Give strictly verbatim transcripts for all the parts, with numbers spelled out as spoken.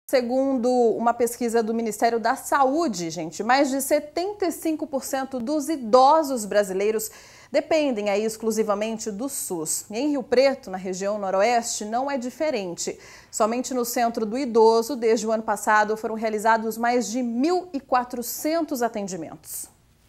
Segundo uma pesquisa do Ministério da Saúde, gente, mais de setenta e cinco por cento dos idosos brasileiros dependem aí exclusivamente do SUS. E em Rio Preto, na região noroeste, não é diferente. Somente no Centro do Idoso, desde o ano passado, foram realizados mais de mil e quatrocentos atendimentos.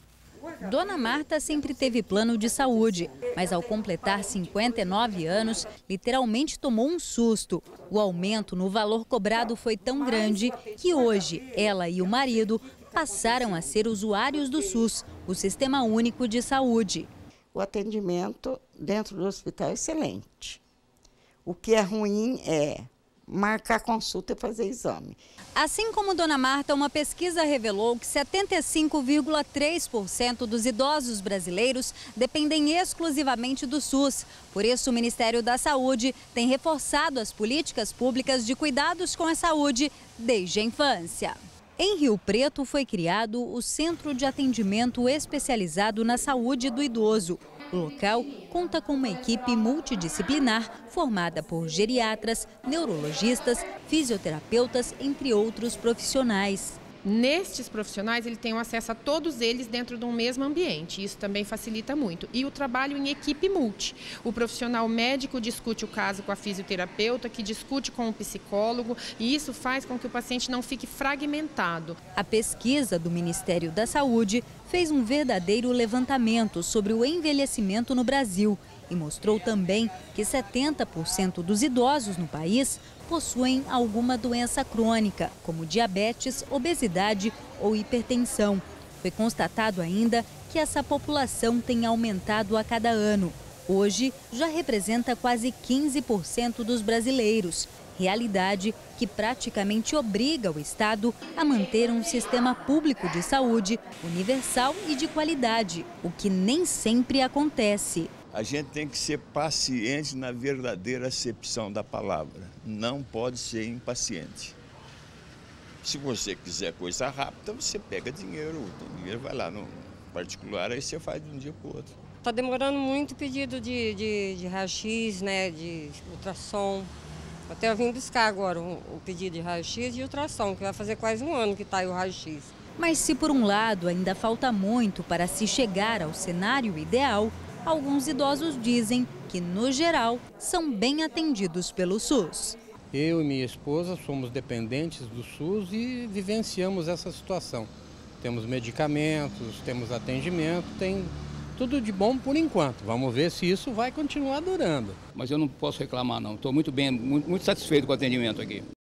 Dona Marta sempre teve plano de saúde, mas ao completar cinquenta e nove anos, literalmente tomou um susto. O aumento no valor cobrado foi tão grande que hoje ela e o marido passaram a ser usuários do SUS, o Sistema Único de Saúde. O atendimento dentro do hospital é excelente. O que é ruim é marcar consulta e fazer exame. Assim como Dona Marta, uma pesquisa revelou que setenta e cinco vírgula três por cento dos idosos brasileiros dependem exclusivamente do SUS. Por isso, o Ministério da Saúde tem reforçado as políticas públicas de cuidados com a saúde desde a infância. Em Rio Preto foi criado o Centro de Atendimento Especializado na Saúde do Idoso. O local conta com uma equipe multidisciplinar formada por geriatras, neurologistas, fisioterapeutas, entre outros profissionais. Nestes profissionais, ele tem acesso a todos eles dentro de um mesmo ambiente. Isso também facilita muito. E o trabalho em equipe multi. O profissional médico discute o caso com a fisioterapeuta, que discute com o psicólogo, e isso faz com que o paciente não fique fragmentado. A pesquisa do Ministério da Saúde fez um verdadeiro levantamento sobre o envelhecimento no Brasil e mostrou também que setenta por cento dos idosos no país possuem alguma doença crônica, como diabetes, obesidade ou hipertensão. Foi constatado ainda que essa população tem aumentado a cada ano. Hoje, já representa quase quinze por cento dos brasileiros, realidade que praticamente obriga o Estado a manter um sistema público de saúde universal e de qualidade, o que nem sempre acontece. A gente tem que ser paciente na verdadeira acepção da palavra. Não pode ser impaciente. Se você quiser coisa rápida, você pega dinheiro. O dinheiro vai lá no particular, aí você faz de um dia para o outro. Está demorando muito o pedido de, de, de raio-x, né, de ultrassom. Até eu vim buscar agora o, o pedido de raio-x e de ultrassom, que vai fazer quase um ano que está aí o raio-x. Mas se por um lado ainda falta muito para se chegar ao cenário ideal, alguns idosos dizem que, no geral, são bem atendidos pelo SUS. Eu e minha esposa somos dependentes do SUS e vivenciamos essa situação. Temos medicamentos, temos atendimento, tem tudo de bom por enquanto. Vamos ver se isso vai continuar durando. Mas eu não posso reclamar não, estou muito bem, muito, muito satisfeito com o atendimento aqui.